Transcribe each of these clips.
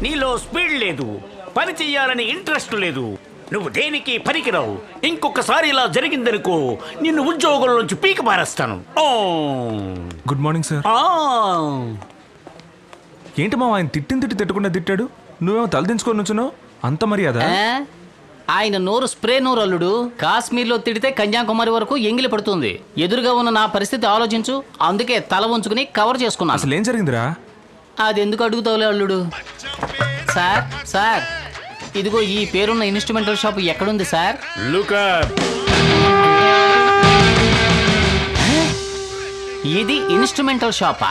నీలో స్పీడ్ లేదు, పని చెయ్యాలని ఇంట్రెస్ట్ లేదు, నువ్వు దేనికి పనికిరావు. ఇంకొకసారి ఇలా జరిగిందనుకో నిన్ను ఉద్యోగంలోంచి పీక పారేస్తాను. Good morning sir. ఏంటి మా ఆయన తిట్టకుండా తిట్టాడు, నువ్వేమో తలదించుకొని నుంచున్నావు, అంత మర్యాద? ఆయన నోరు స్ప్రే నోరు అల్లుడు. కాశ్మీర్లో తిడితే కన్యాకుమారి వరకు ఎంగిలి పడుతుంది. ఎదురుగా ఉన్న నా పరిస్థితి ఆలోచించు. అందుకే తల ఉంచుకుని కవర్ చేసుకున్నా. అసలు ఏం జరిగిందిరా? అది ఎందుకు అడుగుతావులే అల్లుడు. సార్ సార్ ఇదిగో ఈ పేరున్న ఇన్స్ట్రుమెంటల్ షాప్ ఎక్కడుంది సార్? ఇది ఇన్స్ట్రుమెంటల్ షాపా?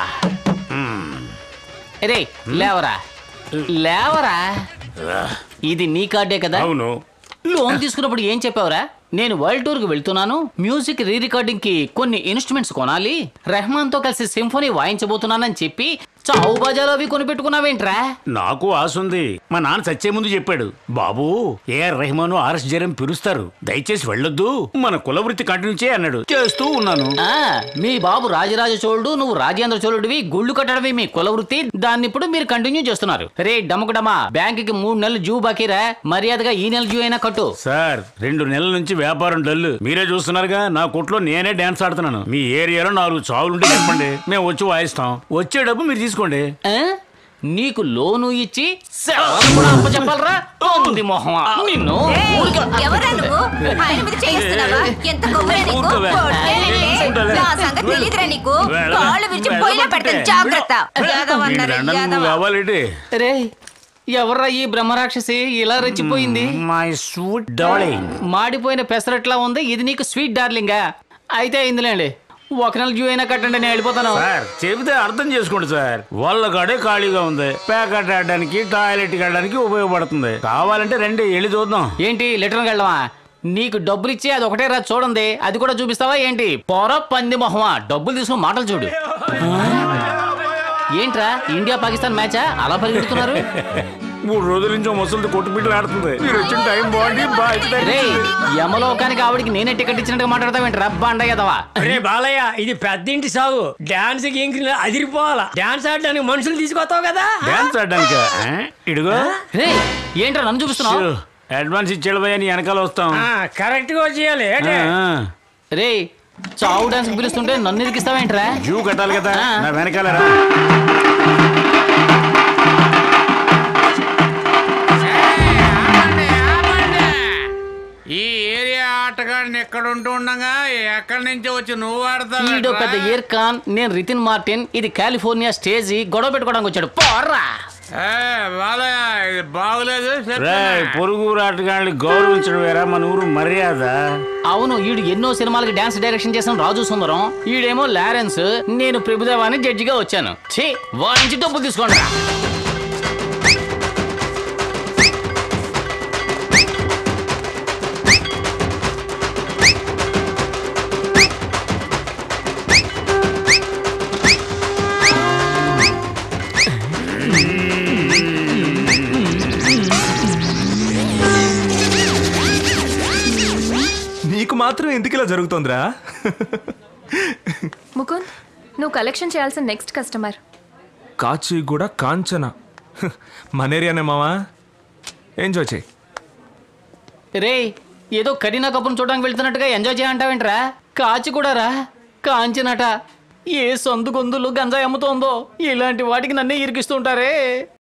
రే లేవరా లేవరా, ఇది నీ కార్డే కదా? అవును. లోన్ తీసుకున్నప్పుడు ఏం చెప్పావురా? నేను వరల్డ్ టూర్ కి వెళ్తున్నాను, మ్యూజిక్ రీ రికార్డింగ్ కి కొన్ని ఇన్స్ట్రుమెంట్స్ కొనాలి, రెహమాన్ తో కలిసి సింఫోనీ వాయించబోతున్నానని చెప్పి చావు బాజాలు అవి కొనిపెట్టుకున్నావేంట్రా? నాకు ఆశ ఉంది. మా నాన్న చచ్చే ముందు చెప్పాడు, బాబు ఏఆర్ రెహమాను ఆర్ఎస్ జయరాం పిలుస్తారు, దయచేసి వెళ్ళొద్దు, మన కులవృత్తి కంటిన్యూ చేయి అన్నాడు. చేస్తూ ఉన్నాను. మీ బాబు రాజరాజ చోళుడు, నువ్వు రాజేంద్ర చోళుడివి, గుళ్ళు కట్టడమే మీ కులవృత్తి. దాన్ని ఇప్పుడు మీరు కంటిన్యూ చేస్తున్నారు. రే డమకుడమా, బ్యాంక్ కి 3 నెలలు జూ బాకీరా, మర్యాదగా ఈ నెల జూ అయినా కట్టు. సార్ 2 నెలల నుంచి వ్యాపారం డల్, మీరే చూస్తున్నారుగా. నా కొట్లో నేనే డాన్స్ ఆడుతున్నాను. మీ ఏరియాలో 4 చావులుంటే చెప్పండి, మేము వచ్చి వాయిస్తాం. వచ్చే డబ్బు మీరు తీసుకోండి. నీకు లోను ఇచ్చి చెప్పాలరా మొహమా నిన్ను. రే ఎవర్రా ఈ బ్రహ్మరాక్షసి ఇలా రెచ్చిపోయింది? మాడిపోయిన పెసరట్లా ఉంది. ఇది నీకు స్వీట్ డార్లింగా? అయితే అయిందిలేండి, 1 నెల డ్యూ అయినా కట్టండి, నేను వెళ్ళిపోతాను. సార్ చెబితే అర్థం చేసుకోండి సార్. వాళ్ళ కాడే ఖాళీగా ఉంది, ప్యాకెట్ ఆడడానికి టాయిలెట్ వెళ్ళడానికి ఉపయోగపడుతుంది. కావాలంటే రండి వెళ్ళి చూద్దాం. ఏంటి లెటర్కి వెళ్ళవా? నీకు డబ్బులు ఇచ్చి అది ఒకటే రా చూడండి, అది కూడా చూపిస్తావా ఏంటి? పొర పంది మొహమా, డబ్బులు తీసుకుని మాటలు చూడు. ఏంట్రా ఇండియా పాకిస్తాన్ మ్యాచా అలా పరిగెడుతున్నారు? 3 రోజుల నుంచి ముసలితో కొట్టుబిడ్డలు ఆడుతుంది. మీరు వచ్చిన టైం బాగుంది. యమలోకానికి ఆవిడికి నేనే టికెట్ ఇచ్చినట్టుగా మాట్లాడతావేంటి రబ్బా అండగదవా? రే బాలయ్య, ఇది పెద్దింటి సాగు. డాన్స్ కి అదిరిపోవాలా. డాన్స్ ఆడడానికి మనుషులు తీసుకొస్తావు కదా? డాన్స్ ఆడడానికి ఇడుగో. రే ఏంట్రా నన్ను చూపిస్తున్నావు? అడ్వాన్స్ ఇచ్చేడు భయ్యా, నీ వెనకాల వస్తాం. కరెక్ట్ గా వచ్చేయాలి. రే చావు డాన్స్ పిలుస్తుంటే నన్ను ఇరికిస్తావేంట్రా? జూ కట్టాలి కదా, నా వెనకాల రా. ఈ ఏరియా ఆటగాడిని ఎక్కడ ఉంటుండగా ఎక్కడి నుంచి వచ్చి నువ్వు ఆడతావు? ఈడో పెద్ద ఇయర్ ఖాన్, నేను రితిన్ మార్టిన్. ఇది కాలిఫోర్నియా స్టేజి, గొడవ పెట్టుకోవడానికి వచ్చాడు. పోర్రా బాగులేదు. పొరుగు ఆటగాళ్ళని గౌరవించడం వేరా మన ఊరు మర్యాద. అవును, ఈడు ఎన్నో సినిమాలకి డాన్స్ డైరెక్షన్ చేసిన రాజు సుందరం, ఈడేమో లారెన్స్, నేను ప్రభుదేవాని జడ్జిగా వచ్చాను. ఛీ, వాయించి డబ్బులు తీసుకోండి. నీకు మాత్రం ఎందుకు ఇలా జరుగుతోందిరా? ముకుంద్, నువ్వు కలెక్షన్ చేయాల్సిన నెక్స్ట్ కస్టమర్ కాచిగూడ కాంచన. మనేరియానే మావా, ఎంజాయ్ చేయి. రే ఏదో కరీనా కపూర్ చూడడానికి వెళ్తున్నట్టుగా ఎంజాయ్ చేయంటావేంట్రా? కాచిగూడరా, కాంచనట. ఏ సందు గొంతులు గంజాయి అమ్ముతోందో, ఇలాంటి వాటికి నన్నే ఇరికిస్తుంటారే.